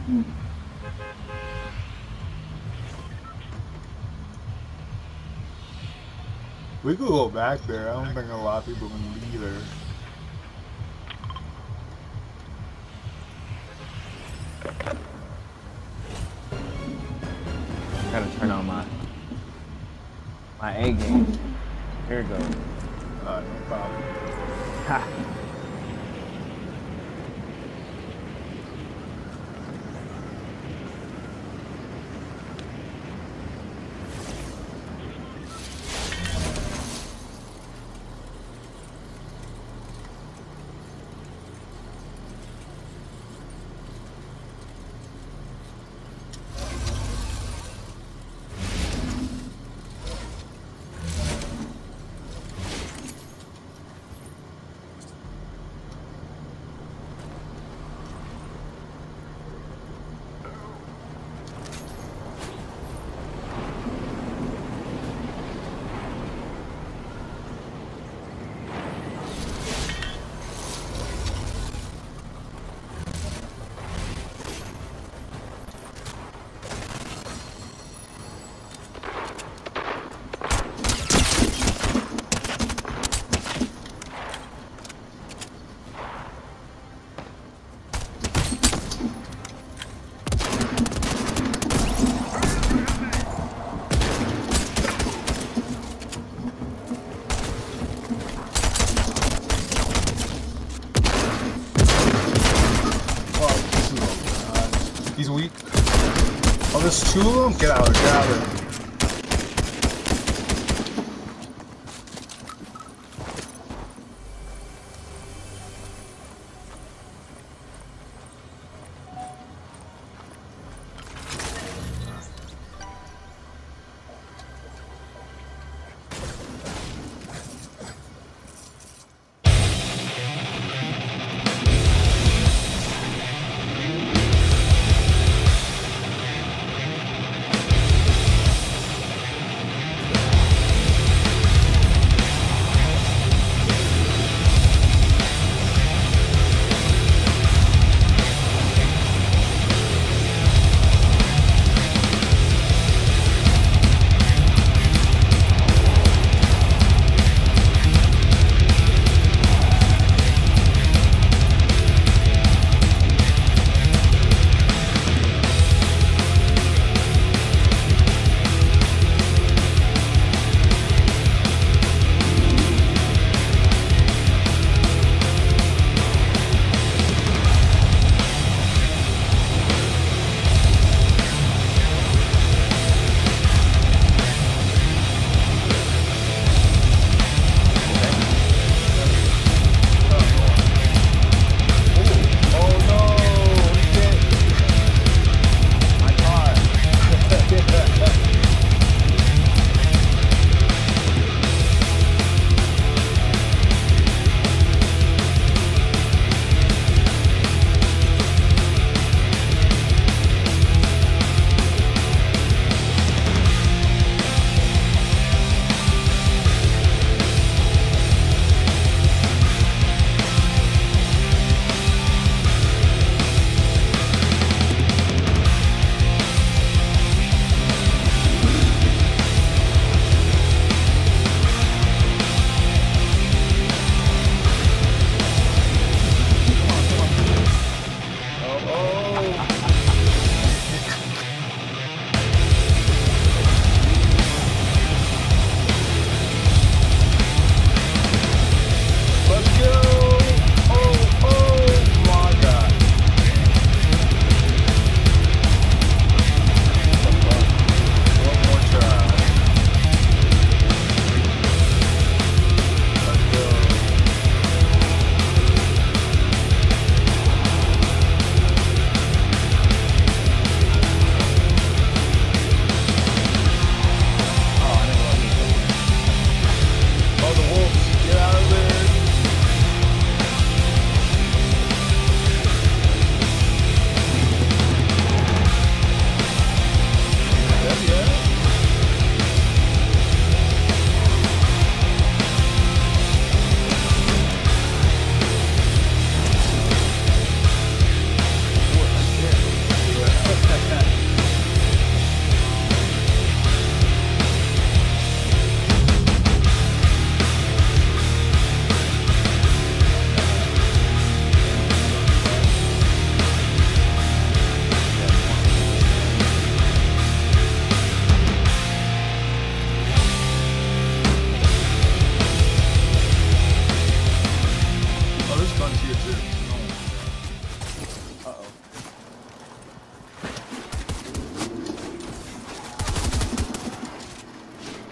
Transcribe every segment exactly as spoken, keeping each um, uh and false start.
We could go back there. I don't think a lot of people can be there. Gotta turn on my my A game. Here it goes. Alright, no problem. Ha. He's weak. Oh, there's two of them? Get out of there, get out of there.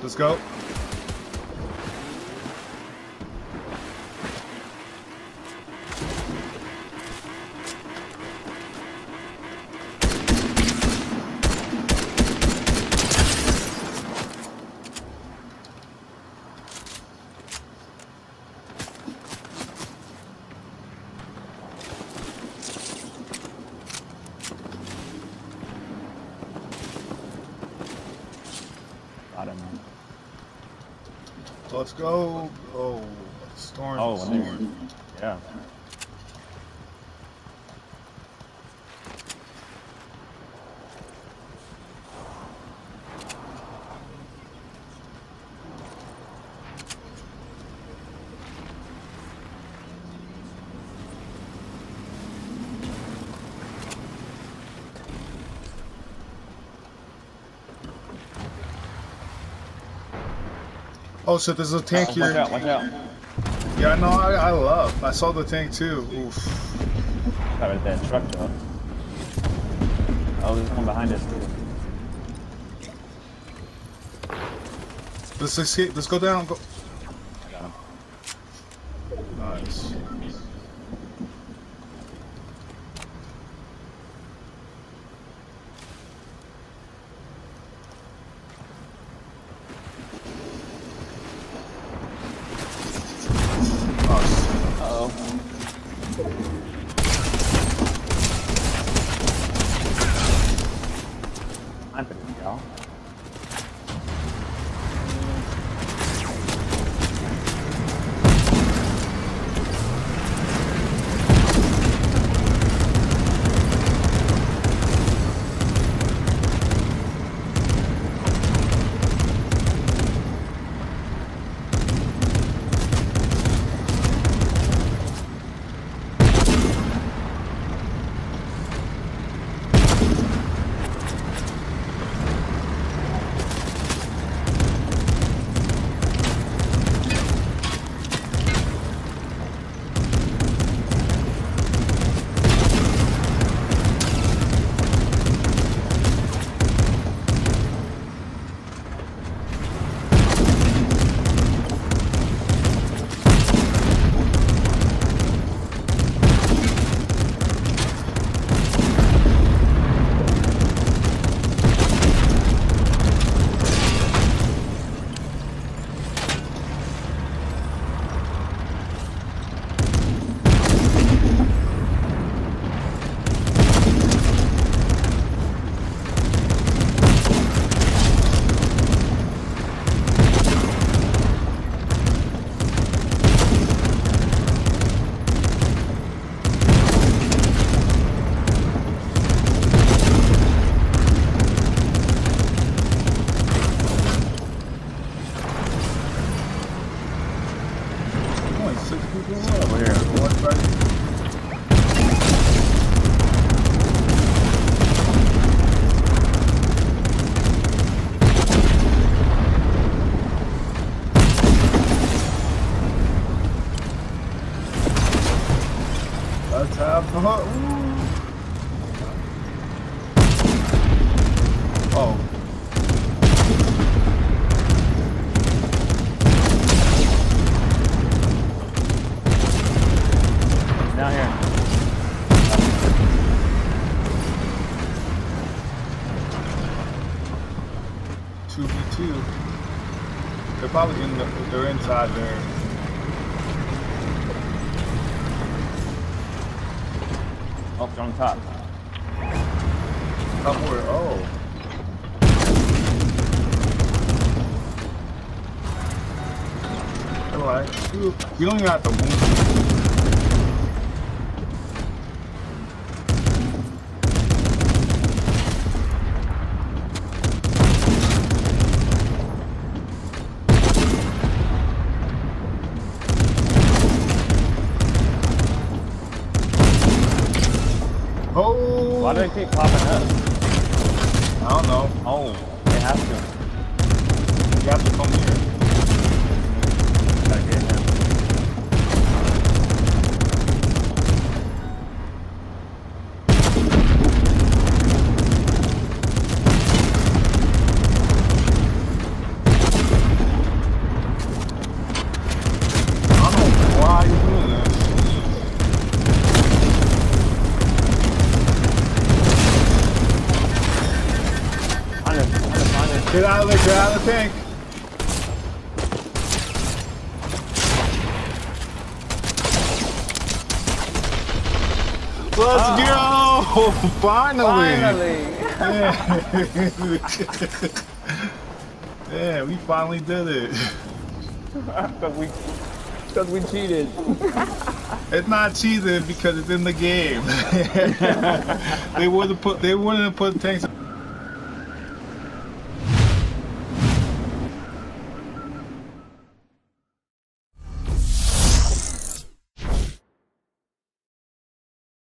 Let's go. Let's go. Oh, storm. Oh, storm. Yeah. Oh shit, there's a tank uh, here. Watch out, watch out. Yeah, no, I, I love. I saw the tank too. Oof. Got right there, truck though. Oh, there's one behind us too. Let's escape. Let's go down. Go. I got him. Nice. Uh-oh. I'm pretty y'all. Over here. Let's have fun. Oh. Down here. two v two. They're probably in the, they're inside there. Oh, they're on top. Top where? Oh. Alright. You, you don't even have to move. Oh! Why do they keep popping up? I don't know. Oh, they have to. You have to come here. Gotta get him. Get out of there, get out of the tank. Let's oh. go! Finally! Finally! Yeah. Yeah, we finally did it. Because we, because we cheated. It's not cheating because it's in the game. They wouldn't put they wouldn't put tanks.